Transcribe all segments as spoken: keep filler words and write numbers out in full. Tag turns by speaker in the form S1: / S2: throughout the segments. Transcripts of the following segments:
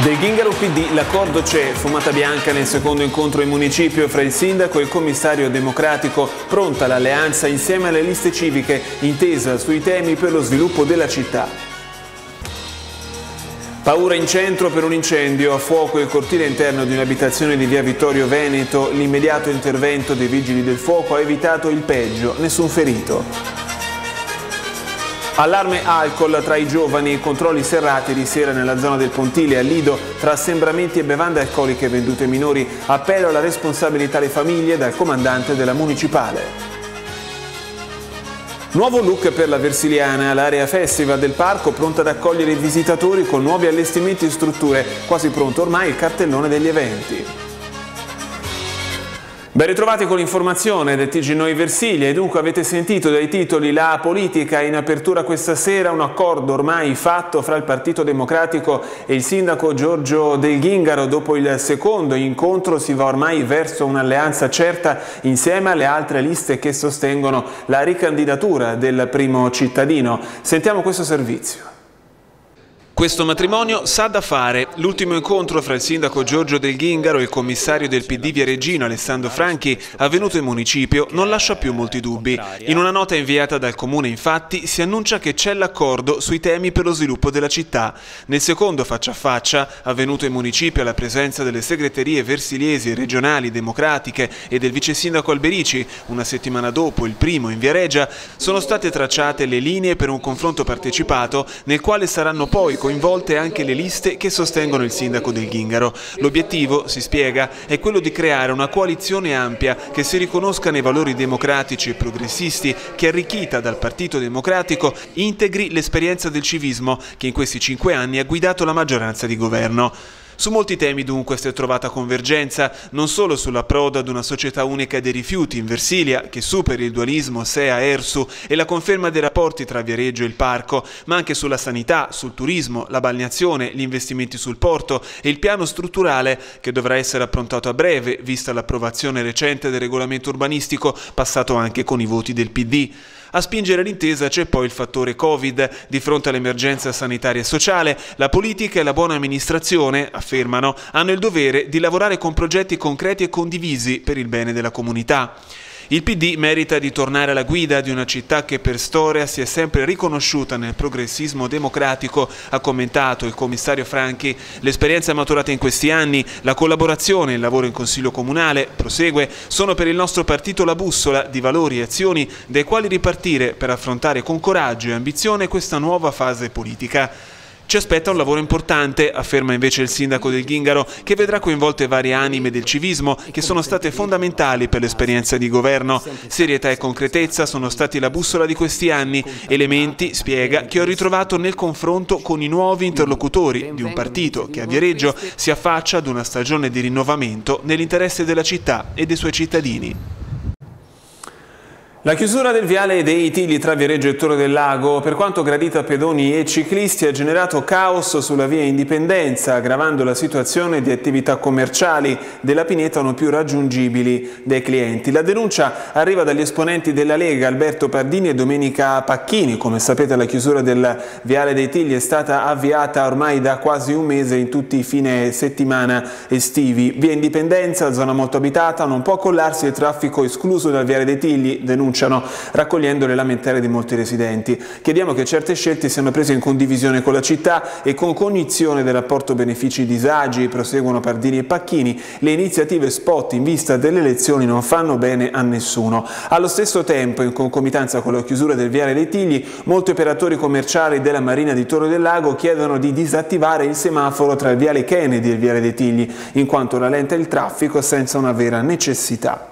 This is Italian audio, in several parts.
S1: Del Gingaro P D l'accordo c'è, fumata bianca nel secondo incontro in municipio fra il sindaco e il commissario democratico, pronta l'alleanza insieme alle liste civiche, intesa sui temi per lo sviluppo della città. Paura in centro per un incendio, a fuoco il cortile interno di un'abitazione di via Vittorio Veneto, l'immediato intervento dei vigili del fuoco ha evitato il peggio, nessun ferito. Allarme alcol tra i giovani, controlli serrati di sera nella zona del Pontile a Lido tra assembramenti e bevande alcoliche vendute ai minori, appello alla responsabilità alle famiglie dal comandante della municipale. Nuovo look per la Versiliana, l'area festival del parco pronta ad accogliere i visitatori con nuovi allestimenti e strutture, quasi pronto ormai il cartellone degli eventi. Ben ritrovati con l'informazione del T G Noi Versilia e dunque avete sentito dai titoli la politica in apertura questa sera, un accordo ormai fatto fra il Partito Democratico e il sindaco Giorgio Del Gingaro. Dopo il secondo incontro si va ormai verso un'alleanza certa insieme alle altre liste che sostengono la ricandidatura del primo cittadino. Sentiamo questo servizio.
S2: Questo matrimonio sa da fare. L'ultimo incontro fra il sindaco Giorgio Del Gingaro e il commissario del P D Viareggino Alessandro Franchi, avvenuto in municipio, non lascia più molti dubbi. In una nota inviata dal comune, infatti, si annuncia che c'è l'accordo sui temi per lo sviluppo della città. Nel secondo faccia a faccia, avvenuto in municipio alla presenza delle segreterie versiliesi e regionali democratiche e del vice sindaco Alberici, una settimana dopo il primo in Viareggio, sono state tracciate le linee per un confronto partecipato nel quale saranno poi coinvolte anche le liste che sostengono il sindaco Del Gingaro. L'obiettivo, si spiega, è quello di creare una coalizione ampia che si riconosca nei valori democratici e progressisti, che arricchita dal Partito Democratico integri l'esperienza del civismo che in questi cinque anni ha guidato la maggioranza di governo. Su molti temi dunque si è trovata convergenza, non solo sull'approdo ad una società unica dei rifiuti in Versilia, che superi il dualismo S E A-ERSU e la conferma dei rapporti tra Viareggio e il parco, ma anche sulla sanità, sul turismo, la balneazione, gli investimenti sul porto e il piano strutturale che dovrà essere approntato a breve, vista l'approvazione recente del regolamento urbanistico, passato anche con i voti del P D. A spingere l'intesa c'è poi il fattore Covid. Di fronte all'emergenza sanitaria e sociale, la politica e la buona amministrazione, affermano, hanno il dovere di lavorare con progetti concreti e condivisi per il bene della comunità. Il P D merita di tornare alla guida di una città che per storia si è sempre riconosciuta nel progressismo democratico, ha commentato il commissario Franchi. L'esperienza maturata in questi anni, la collaborazione e il lavoro in Consiglio Comunale, prosegue, sono per il nostro partito la bussola di valori e azioni dai quali ripartire per affrontare con coraggio e ambizione questa nuova fase politica. Ci aspetta un lavoro importante, afferma invece il sindaco Del Gingaro, che vedrà coinvolte varie anime del civismo che sono state fondamentali per l'esperienza di governo. Serietà e concretezza sono stati la bussola di questi anni, elementi, spiega, che ho ritrovato nel confronto con i nuovi interlocutori di un partito che a Viareggio si affaccia ad una stagione di rinnovamento nell'interesse della città e dei suoi cittadini.
S1: La chiusura del viale dei Tigli tra Viareggio e Torre del Lago, per quanto gradita a pedoni e ciclisti, ha generato caos sulla via Indipendenza, aggravando la situazione di attività commerciali della pineta non più raggiungibili dai clienti. La denuncia arriva dagli esponenti della Lega, Alberto Pardini e Domenica Pacchini. Come sapete, la chiusura del viale dei Tigli è stata avviata ormai da quasi un mese in tutti i fine settimana estivi. Via Indipendenza, zona molto abitata, non può collarsi il traffico escluso dal viale dei Tigli, denuncia raccogliendo le lamentele di molti residenti. Chiediamo che certe scelte siano prese in condivisione con la città e con cognizione del rapporto benefici-disagi, proseguono Pardini e Pacchini. Le iniziative spot in vista delle elezioni non fanno bene a nessuno. Allo stesso tempo, in concomitanza con la chiusura del viale dei Tigli, molti operatori commerciali della Marina di Torre del Lago chiedono di disattivare il semaforo tra il viale Kennedy e il viale dei Tigli, in quanto rallenta il traffico senza una vera necessità.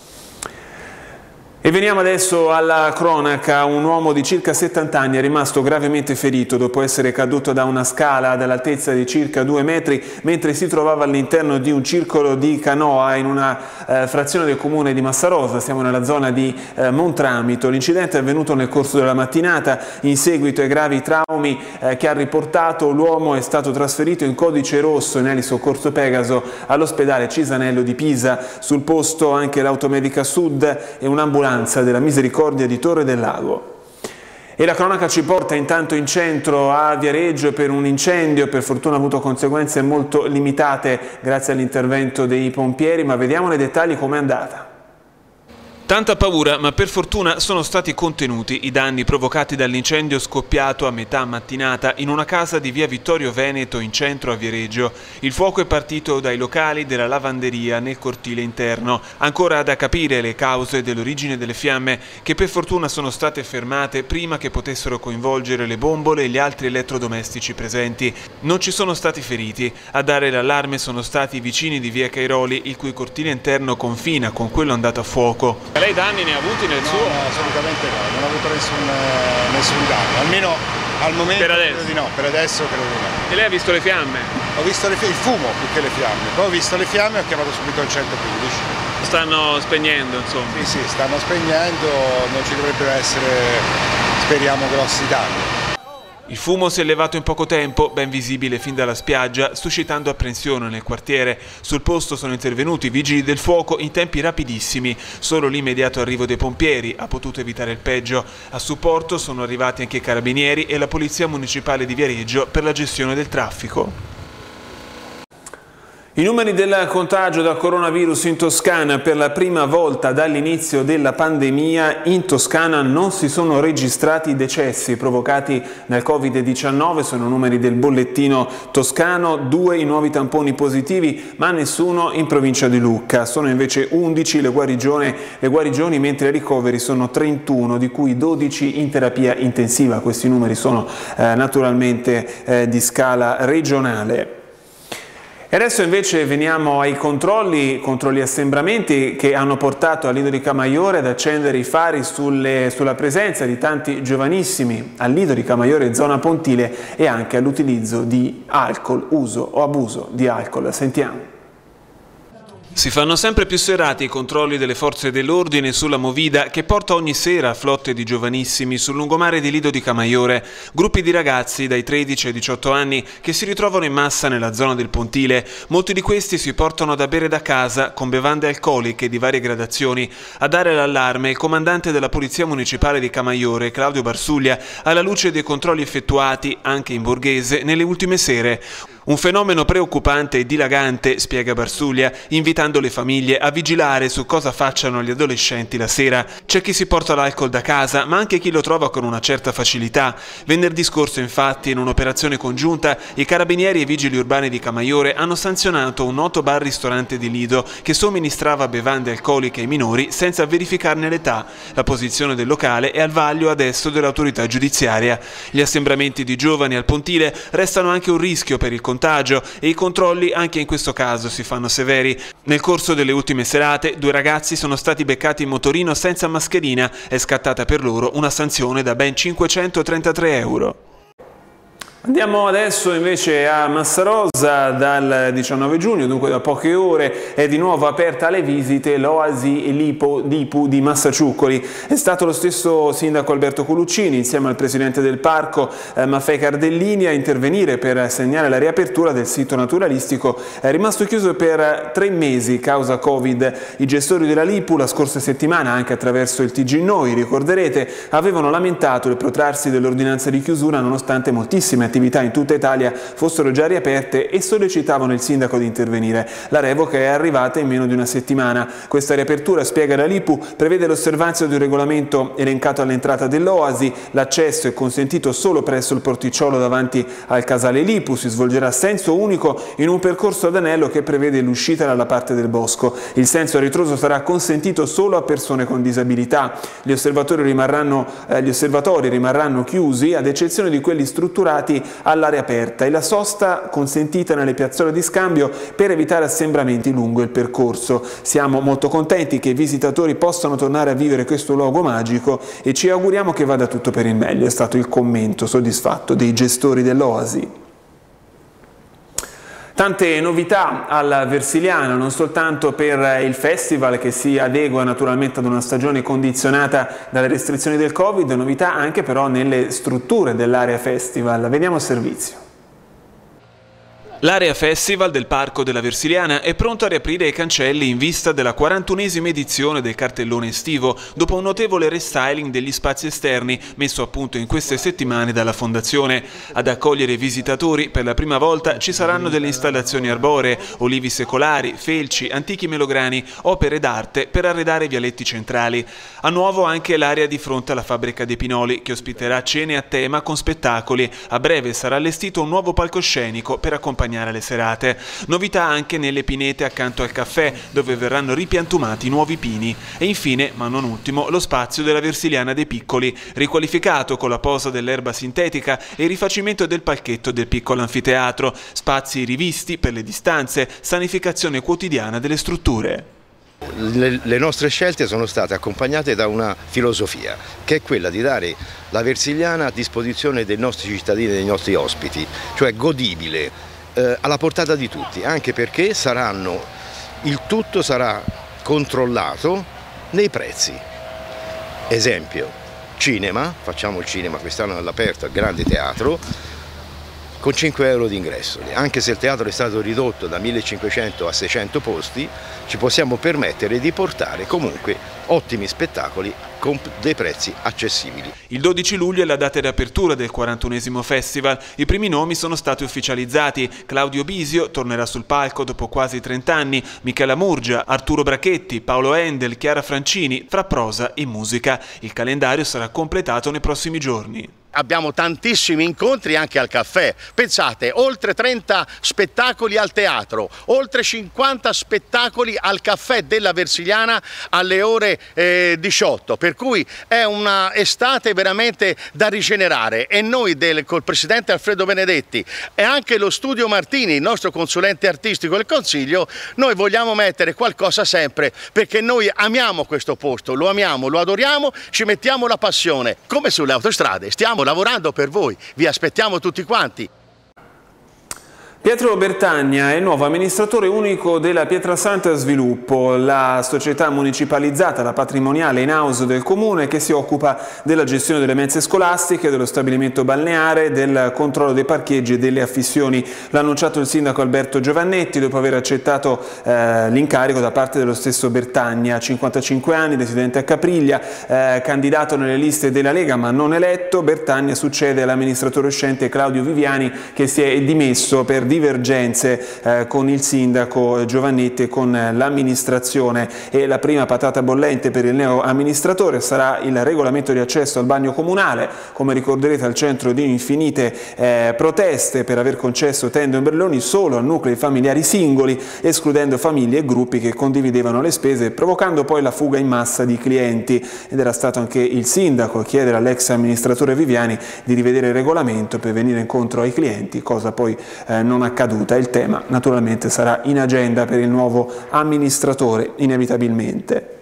S1: E veniamo adesso alla cronaca. Un uomo di circa settanta anni è rimasto gravemente ferito dopo essere caduto da una scala dall'altezza di circa due metri mentre si trovava all'interno di un circolo di canoa in una eh, frazione del comune di Massarosa, siamo nella zona di eh, Montramito. L'incidente è avvenuto nel corso della mattinata. In seguito ai gravi traumi eh, che ha riportato, l'uomo è stato trasferito in codice rosso in elisoccorso Pegaso all'ospedale Cisanello di Pisa. Sul posto anche l'automedica Sud e un'ambulanza della Misericordia di Torre del Lago. E la cronaca ci porta intanto in centro a Viareggio per un incendio, per fortuna ha avuto conseguenze molto limitate grazie all'intervento dei pompieri, ma vediamo nei dettagli com'è andata.
S2: Tanta paura, ma per fortuna sono stati contenuti i danni provocati dall'incendio scoppiato a metà mattinata in una casa di via Vittorio Veneto in centro a Viareggio. Il fuoco è partito dai locali della lavanderia nel cortile interno. Ancora da capire le cause dell'origine delle fiamme, che per fortuna sono state fermate prima che potessero coinvolgere le bombole e gli altri elettrodomestici presenti. Non ci sono stati feriti. A dare l'allarme sono stati i vicini di via Cairoli, il cui cortile interno confina con quello andato a fuoco. Lei danni ne ha avuti nel
S3: no,
S2: suo?
S3: No, assolutamente no, non ho avuto nessun, eh, nessun danno, almeno al momento
S2: per adesso.
S3: Credo di no, per adesso credo di no.
S2: E lei ha visto le fiamme?
S3: Ho visto le, il fumo più che le fiamme, poi ho visto le fiamme e ho chiamato subito il centoquindici.
S2: Stanno spegnendo, insomma?
S3: Sì, sì, stanno spegnendo, non ci dovrebbero essere, speriamo, grossi danni.
S2: Il fumo si è levato in poco tempo, ben visibile fin dalla spiaggia, suscitando apprensione nel quartiere. Sul posto sono intervenuti i vigili del fuoco in tempi rapidissimi. Solo l'immediato arrivo dei pompieri ha potuto evitare il peggio. A supporto sono arrivati anche i carabinieri e la Polizia Municipale di Viareggio per la gestione del traffico.
S1: I numeri del contagio da coronavirus in Toscana: per la prima volta dall'inizio della pandemia in Toscana non si sono registrati decessi provocati dal Covid diciannove, sono numeri del bollettino toscano, due i nuovi tamponi positivi ma nessuno in provincia di Lucca, sono invece undici le guarigioni, le guarigioni mentre i ricoveri sono trentuno, di cui dodici in terapia intensiva. Questi numeri sono eh, naturalmente eh, di scala regionale. E adesso invece veniamo ai controlli, controlli assembramenti che hanno portato al Lido di Camaiore ad accendere i fari sulle, sulla presenza di tanti giovanissimi al Lido di Camaiore zona Pontile e anche all'utilizzo di alcol, uso o abuso di alcol. Sentiamo.
S2: Si fanno sempre più serrati i controlli delle forze dell'ordine sulla Movida, che porta ogni sera flotte di giovanissimi sul lungomare di Lido di Camaiore, gruppi di ragazzi dai tredici ai diciotto anni che si ritrovano in massa nella zona del Pontile. Molti di questi si portano da bere da casa con bevande alcoliche di varie gradazioni. A dare l'allarme il comandante della Polizia Municipale di Camaiore, Claudio Barsuglia, alla luce dei controlli effettuati anche in borghese nelle ultime sere. Un fenomeno preoccupante e dilagante, spiega Barsuglia, invitando le famiglie a vigilare su cosa facciano gli adolescenti la sera. C'è chi si porta l'alcol da casa, ma anche chi lo trova con una certa facilità. Venerdì scorso, infatti, in un'operazione congiunta, i carabinieri e i vigili urbani di Camaiore hanno sanzionato un noto bar-ristorante di Lido che somministrava bevande alcoliche ai minori senza verificarne l'età. La posizione del locale è al vaglio adesso dell'autorità giudiziaria. Gli assembramenti di giovani al Pontile restano anche un rischio per il contagio e i controlli anche in questo caso si fanno severi. Nel corso delle ultime serate due ragazzi sono stati beccati in motorino senza mascherina, è scattata per loro una sanzione da ben cinquecentotrentatré euro.
S1: Andiamo adesso invece a Massarosa. Dal diciannove giugno, dunque da poche ore, è di nuovo aperta alle visite l'Oasi Lipo Dipu di Massaciuccoli. È stato lo stesso sindaco Alberto Coluccini insieme al presidente del parco eh, Maffei Cardellini a intervenire per segnare la riapertura del sito naturalistico eh, rimasto chiuso per tre mesi causa Covid. I gestori della Lipu la scorsa settimana, anche attraverso il T G Noi, ricorderete, avevano lamentato il protrarsi dell'ordinanza di chiusura nonostante moltissime attività in tutta Italia fossero già riaperte e sollecitavano il sindaco di intervenire. La revoca è arrivata in meno di una settimana. Questa riapertura, spiega la Lipu, prevede l'osservanza di un regolamento elencato all'entrata dell'Oasi. L'accesso è consentito solo presso il porticciolo davanti al casale Lipu, si svolgerà a senso unico in un percorso ad anello che prevede l'uscita dalla parte del bosco. Il senso a ritroso sarà consentito solo a persone con disabilità. Gli osservatori rimarranno, eh, gli osservatori rimarranno chiusi ad eccezione di quelli strutturati all'area aperta e la sosta consentita nelle piazzole di scambio per evitare assembramenti lungo il percorso. Siamo molto contenti che i visitatori possano tornare a vivere questo luogo magico e ci auguriamo che vada tutto per il meglio, è stato il commento soddisfatto dei gestori dell'Oasi. Tante novità al Versiliano, non soltanto per il festival che si adegua naturalmente ad una stagione condizionata dalle restrizioni del Covid, novità anche però nelle strutture dell'area festival. Veniamo al servizio.
S2: L'area festival del Parco della Versiliana è pronta a riaprire i cancelli in vista della quarantunesima edizione del cartellone estivo, dopo un notevole restyling degli spazi esterni messo a punto in queste settimane dalla Fondazione. Ad accogliere i visitatori per la prima volta ci saranno delle installazioni arboree, olivi secolari, felci, antichi melograni, opere d'arte per arredare i vialetti centrali. A nuovo anche l'area di fronte alla fabbrica dei Pinoli, che ospiterà cene a tema con spettacoli. A breve sarà allestito un nuovo palcoscenico per accompagnare le serate. Novità anche nelle pinete accanto al caffè, dove verranno ripiantumati nuovi pini. E infine, ma non ultimo, lo spazio della Versiliana dei Piccoli, riqualificato con la posa dell'erba sintetica e il rifacimento del palchetto del piccolo anfiteatro, spazi rivisti per le distanze, sanificazione quotidiana delle strutture.
S4: Le, le nostre scelte sono state accompagnate da una filosofia, che è quella di dare la Versiliana a disposizione dei nostri cittadini e dei nostri ospiti, cioè godibile, eh, alla portata di tutti, anche perché saranno, il tutto sarà controllato nei prezzi. Esempio, cinema, facciamo il cinema quest'anno all'aperto al Grande Teatro, con cinque euro di ingresso. Anche se il teatro è stato ridotto da millecinquecento a seicento posti, ci possiamo permettere di portare comunque ottimi spettacoli con dei prezzi accessibili.
S2: Il dodici luglio è la data di apertura del quarantunesimo festival. I primi nomi sono stati ufficializzati. Claudio Bisio tornerà sul palco dopo quasi trent'anni, Michela Murgia, Arturo Brachetti, Paolo Endel, Chiara Francini, fra prosa e musica. Il calendario sarà completato nei prossimi giorni.
S5: Abbiamo tantissimi incontri anche al caffè. Pensate, oltre trenta spettacoli al teatro, oltre cinquanta spettacoli al caffè della Versiliana alle ore eh, diciotto, per cui è una estate veramente da rigenerare, e noi del, col presidente Alfredo Benedetti e anche lo Studio Martini, il nostro consulente artistico del Consiglio, noi vogliamo mettere qualcosa sempre, perché noi amiamo questo posto, lo amiamo, lo adoriamo, ci mettiamo la passione, come sulle autostrade, stiamo lavorando per voi, vi aspettiamo tutti quanti.
S1: Pietro Bertagna è il nuovo amministratore unico della Pietrasanta Sviluppo, la società municipalizzata, la patrimoniale in house del comune, che si occupa della gestione delle mense scolastiche, dello stabilimento balneare, del controllo dei parcheggi e delle affissioni. L'ha annunciato il sindaco Alberto Giovannetti dopo aver accettato eh, l'incarico da parte dello stesso Bertagna, cinquantacinque anni, residente a Capriglia, eh, candidato nelle liste della Lega ma non eletto. Bertagna succede all'amministratore uscente Claudio Viviani, che si è dimesso per divergenze eh, con il sindaco Giovannetti e con l'amministrazione. E la prima patata bollente per il neo amministratore sarà il regolamento di accesso al bagno comunale, come ricorderete al centro di infinite eh, proteste per aver concesso tende e ombrelloni solo a nuclei familiari singoli, escludendo famiglie e gruppi che condividevano le spese, provocando poi la fuga in massa di clienti. Ed era stato anche il sindaco a chiedere all'ex amministratore Viviani di rivedere il regolamento per venire incontro ai clienti, cosa poi eh, non accaduta. Il tema naturalmente sarà in agenda per il nuovo amministratore, inevitabilmente.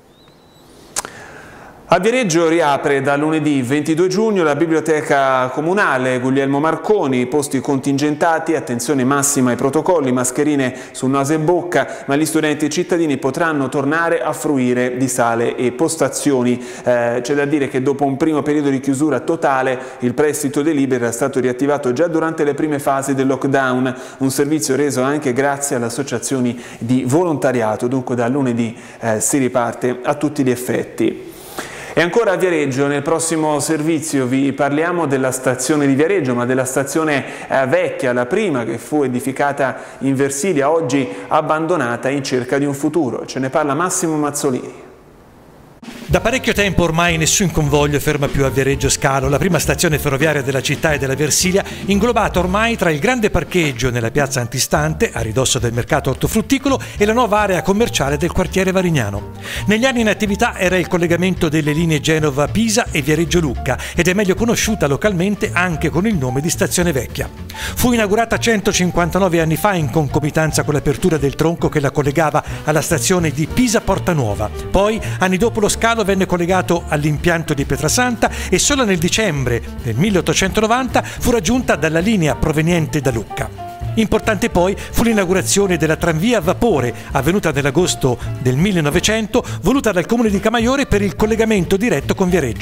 S1: A Viareggio riapre da lunedì ventidue giugno la biblioteca comunale Guglielmo Marconi, posti contingentati, attenzione massima ai protocolli, mascherine su naso e bocca, ma gli studenti e i cittadini potranno tornare a fruire di sale e postazioni. Eh, c'è da dire che dopo un primo periodo di chiusura totale il prestito dei libri era stato riattivato già durante le prime fasi del lockdown, un servizio reso anche grazie alle associazioni di volontariato. Dunque da lunedì eh, si riparte a tutti gli effetti. E ancora a Viareggio, nel prossimo servizio vi parliamo della stazione di Viareggio, ma della stazione eh, vecchia, la prima che fu edificata in Versilia, oggi abbandonata in cerca di un futuro. Ce ne parla Massimo Mazzolini.
S6: Da parecchio tempo ormai nessun convoglio ferma più a Viareggio Scalo, la prima stazione ferroviaria della città e della Versilia, inglobata ormai tra il grande parcheggio nella piazza antistante, a ridosso del mercato ortofrutticolo, e la nuova area commerciale del quartiere Varignano. Negli anni in attività era il collegamento delle linee Genova-Pisa e Viareggio-Lucca ed è meglio conosciuta localmente anche con il nome di Stazione Vecchia. Fu inaugurata centocinquantanove anni fa in concomitanza con l'apertura del tronco che la collegava alla stazione di Pisa Porta Nuova. Poi, anni dopo, lo scalo venne collegato all'impianto di Pietrasanta e solo nel dicembre del milleottocentonovanta fu raggiunta dalla linea proveniente da Lucca. Importante poi fu l'inaugurazione della tranvia a vapore, avvenuta nell'agosto del millenovecento, voluta dal comune di Camaiore per il collegamento diretto con Viareggio.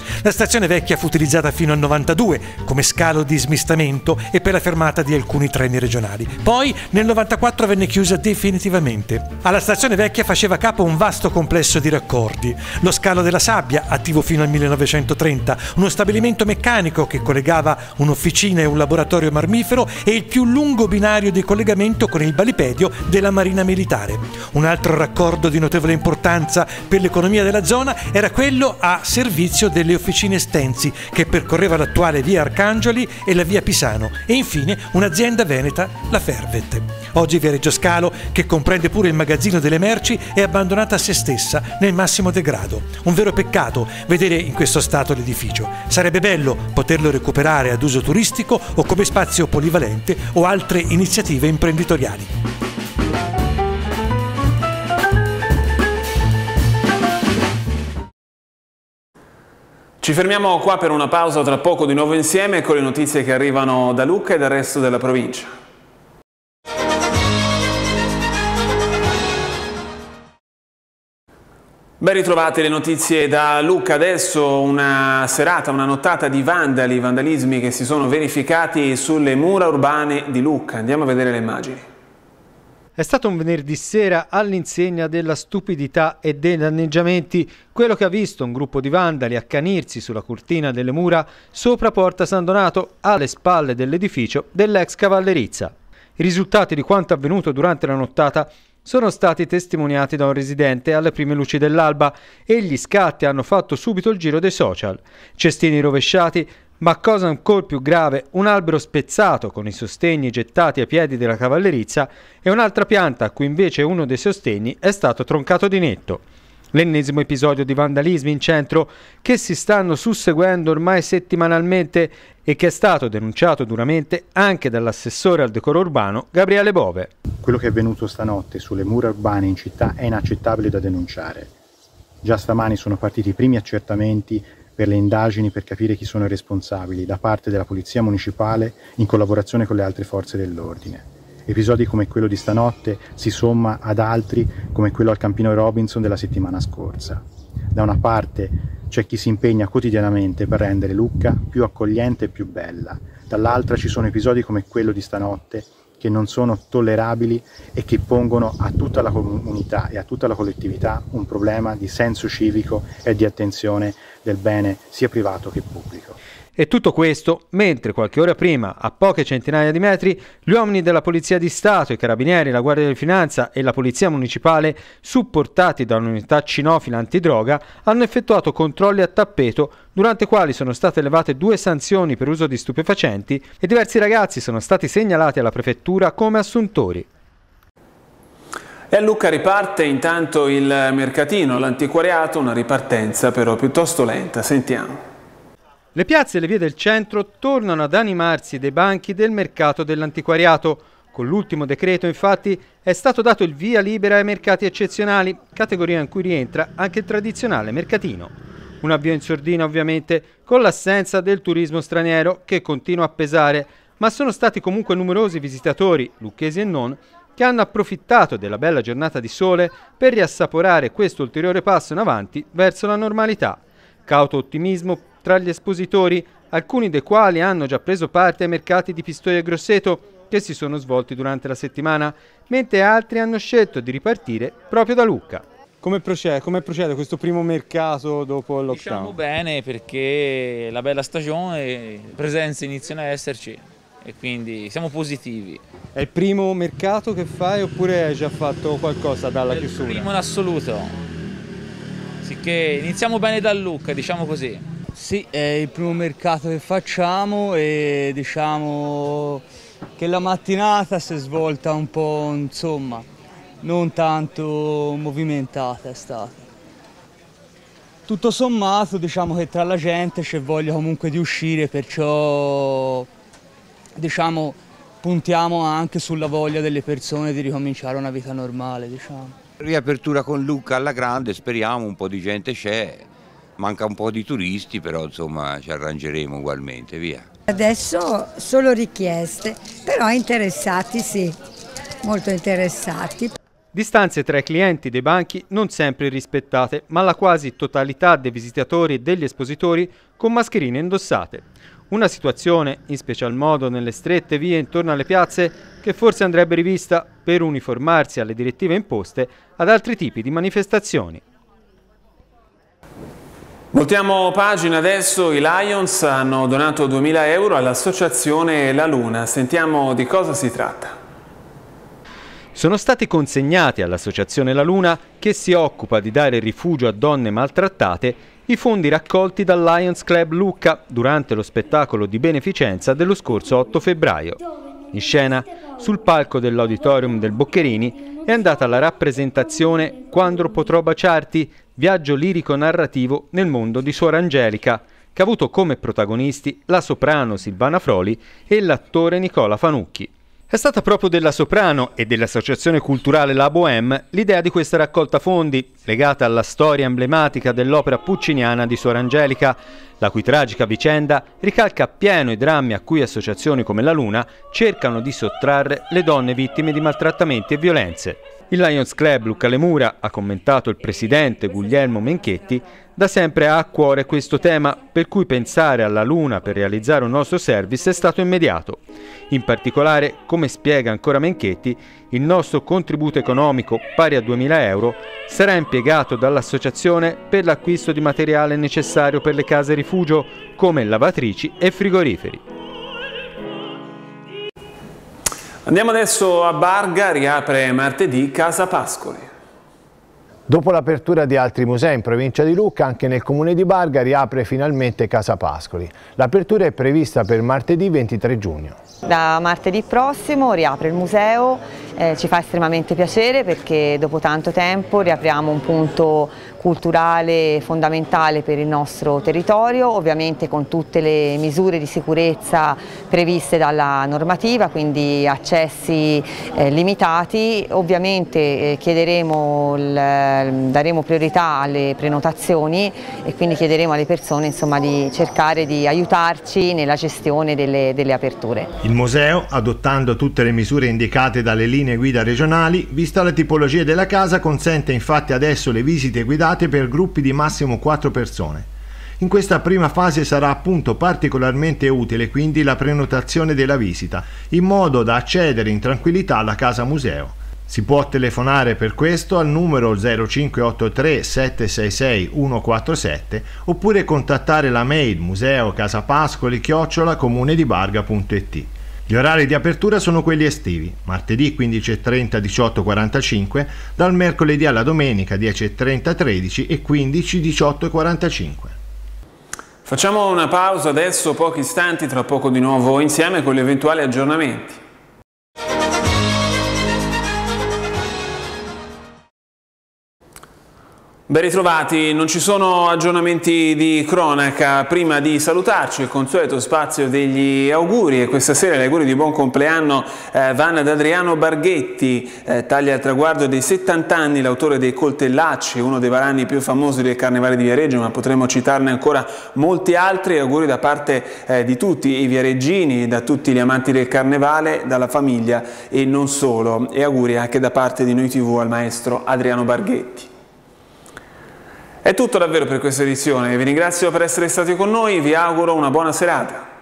S6: La stazione vecchia fu utilizzata fino al novantadue come scalo di smistamento e per la fermata di alcuni treni regionali. Poi nel novantaquattro venne chiusa definitivamente. Alla stazione vecchia faceva capo un vasto complesso di raccordi. Lo scalo della Sabbia, attivo fino al millenovecentotrenta, uno stabilimento meccanico che collegava un'officina e un laboratorio marmifero e il più lungo binario di collegamento con il balipedio della Marina Militare. Un altro raccordo di notevole importanza per l'economia della zona era quello a servizio delle officine Stenzi, che percorreva l'attuale via Arcangeli e la via Pisano, e infine un'azienda veneta, la Fervet. Oggi Viareggio Scalo, che comprende pure il magazzino delle merci, è abbandonata a se stessa nel massimo degrado. Un vero peccato vedere in questo stato l'edificio. Sarebbe bello poterlo recuperare ad uso turistico o come spazio polivalente o altre iniziative imprenditoriali.
S1: Ci fermiamo qua per una pausa, tra poco di nuovo insieme con le notizie che arrivano da Lucca e dal resto della provincia. Ben ritrovate le notizie da Lucca. Adesso una serata, una nottata di vandali, vandalismi che si sono verificati sulle mura urbane di Lucca. Andiamo a vedere le immagini.
S7: È stato un venerdì sera all'insegna della stupidità e dei danneggiamenti quello che ha visto un gruppo di vandali accanirsi sulla cortina delle mura sopra Porta San Donato, alle spalle dell'edificio dell'ex Cavallerizza. I risultati di quanto avvenuto durante la nottata sono stati testimoniati da un residente alle prime luci dell'alba e gli scatti hanno fatto subito il giro dei social. Cestini rovesciati, ma cosa ancora più grave, un albero spezzato con i sostegni gettati ai piedi della Cavallerizza e un'altra pianta a cui invece uno dei sostegni è stato troncato di netto. L'ennesimo episodio di vandalismi in centro che si stanno susseguendo ormai settimanalmente e che è stato denunciato duramente anche dall'assessore al decoro urbano Gabriele Bove.
S8: Quello che è avvenuto stanotte sulle mura urbane in città è inaccettabile da denunciare. Già stamani sono partiti i primi accertamenti per le indagini per capire chi sono i responsabili da parte della Polizia Municipale in collaborazione con le altre forze dell'ordine. Episodi come quello di stanotte si somma ad altri come quello al Campino Robinson della settimana scorsa. Da una parte c'è chi si impegna quotidianamente per rendere Lucca più accogliente e più bella, dall'altra ci sono episodi come quello di stanotte che non sono tollerabili e che pongono a tutta la comunità e a tutta la collettività un problema di senso civico e di attenzione del bene sia privato che pubblico.
S7: E tutto questo mentre qualche ora prima, a poche centinaia di metri, gli uomini della Polizia di Stato, i Carabinieri, la Guardia di Finanza e la Polizia Municipale, supportati da un'unità cinofila antidroga, hanno effettuato controlli a tappeto durante i quali sono state elevate due sanzioni per uso di stupefacenti e diversi ragazzi sono stati segnalati alla prefettura come assuntori.
S1: E a Lucca riparte intanto il mercatino, l'antiquariato, una ripartenza però piuttosto lenta. Sentiamo.
S7: Le piazze e le vie del centro tornano ad animarsi dei banchi del mercato dell'antiquariato. Con l'ultimo decreto, infatti, è stato dato il via libera ai mercati eccezionali, categoria in cui rientra anche il tradizionale mercatino. Un avvio in sordina, ovviamente, con l'assenza del turismo straniero che continua a pesare, ma sono stati comunque numerosi visitatori, lucchesi e non, che hanno approfittato della bella giornata di sole per riassaporare questo ulteriore passo in avanti verso la normalità. Cauto ottimismo tra gli espositori, alcuni dei quali hanno già preso parte ai mercati di Pistoia e Grosseto che si sono svolti durante la settimana, mentre altri hanno scelto di ripartire proprio da Lucca.
S9: Come procede, come procede questo primo mercato dopo il lockdown?
S10: Diciamo bene, perché la bella stagione, le presenze iniziano a esserci e quindi siamo positivi.
S9: È il primo mercato che fai oppure hai già fatto qualcosa dalla chiusura?
S10: È il primo in assoluto, sicché iniziamo bene da Lucca, diciamo così.
S11: Sì, è il primo mercato che facciamo e diciamo che la mattinata si è svolta un po', insomma, non tanto movimentata è stata. Tutto sommato diciamo che tra la gente c'è voglia comunque di uscire, perciò diciamo puntiamo anche sulla voglia delle persone di ricominciare una vita normale, diciamo.
S12: Riapertura con Lucca alla grande, speriamo, un po' di gente c'è. Manca un po' di turisti, però insomma ci arrangeremo ugualmente, via.
S13: Adesso solo richieste, però interessati sì, molto interessati.
S7: Distanze tra i clienti dei banchi non sempre rispettate, ma la quasi totalità dei visitatori e degli espositori con mascherine indossate. Una situazione, in special modo nelle strette vie intorno alle piazze, che forse andrebbe rivista per uniformarsi alle direttive imposte ad altri tipi di manifestazioni.
S1: Voltiamo pagina adesso. I Lions hanno donato duemila euro all'associazione La Luna. Sentiamo di cosa si tratta.
S7: Sono stati consegnati all'Associazione La Luna, che si occupa di dare rifugio a donne maltrattate, i fondi raccolti dal Lions Club Lucca durante lo spettacolo di beneficenza dello scorso otto febbraio. In scena, sul palco dell'Auditorium del Boccherini, è andata la rappresentazione Quando potrò baciarti, viaggio lirico-narrativo nel mondo di Suor Angelica, che ha avuto come protagonisti la soprano Silvana Froli e l'attore Nicola Fanucchi. È stata proprio della soprano e dell'associazione culturale La Bohème l'idea di questa raccolta fondi, legata alla storia emblematica dell'opera pucciniana di Suor Angelica, la cui tragica vicenda ricalca appieno i drammi a cui associazioni come La Luna cercano di sottrarre le donne vittime di maltrattamenti e violenze. Il Lions Club Lucca Le Mura, ha commentato il presidente Guglielmo Menchetti, da sempre ha a cuore questo tema, per cui pensare alla Luna per realizzare un nostro service è stato immediato. In particolare, come spiega ancora Menchetti, il nostro contributo economico, pari a duemila euro, sarà impiegato dall'associazione per l'acquisto di materiale necessario per le case rifugio, come lavatrici e frigoriferi.
S1: Andiamo adesso a Barga, riapre martedì Casa Pascoli.
S13: Dopo l'apertura di altri musei in provincia di Lucca, anche nel comune di Barga riapre finalmente Casa Pascoli. L'apertura è prevista per martedì ventitré giugno.
S14: Da martedì prossimo riapre il museo, eh, ci fa estremamente piacere perché dopo tanto tempo riapriamo un punto culturale fondamentale per il nostro territorio, ovviamente con tutte le misure di sicurezza previste dalla normativa, quindi accessi eh, limitati. Ovviamente eh, chiederemo il, daremo priorità alle prenotazioni e quindi chiederemo alle persone, insomma, di cercare di aiutarci nella gestione delle, delle aperture.
S13: Il museo, adottando tutte le misure indicate dalle linee guida regionali, vista la tipologia della casa, consente infatti adesso le visite guidate per gruppi di massimo quattro persone. In questa prima fase sarà appunto particolarmente utile quindi la prenotazione della visita, in modo da accedere in tranquillità alla casa museo. Si può telefonare per questo al numero zero cinque otto tre sette sei sei uno quattro sette oppure contattare la mail museocasapascoli chiocciola comunedibarga punto it. Gli orari di apertura sono quelli estivi, martedì quindici e trenta diciotto e quarantacinque, dal mercoledì alla domenica dieci e trenta tredici e quindici diciotto e quarantacinque.
S1: Facciamo una pausa adesso, pochi istanti, tra poco di nuovo insieme con gli eventuali aggiornamenti. Ben ritrovati, non ci sono aggiornamenti di cronaca. Prima di salutarci, il consueto spazio degli auguri, e questa sera gli auguri di buon compleanno eh, vanno ad Adriano Barghetti, eh, taglia al traguardo dei settanta anni, l'autore dei Coltellacci, uno dei varani più famosi del Carnevale di Viareggio, ma potremmo citarne ancora molti altri. Auguri da parte eh, di tutti i viareggini, da tutti gli amanti del Carnevale, dalla famiglia e non solo, e auguri anche da parte di Noi tivù al maestro Adriano Barghetti. È tutto davvero per questa edizione, vi ringrazio per essere stati con noi, vi auguro una buona serata.